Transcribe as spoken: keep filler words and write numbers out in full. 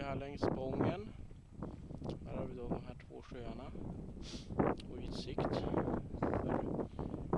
här längs Spången. Här har vi då de här två sjöarna och utsikt. För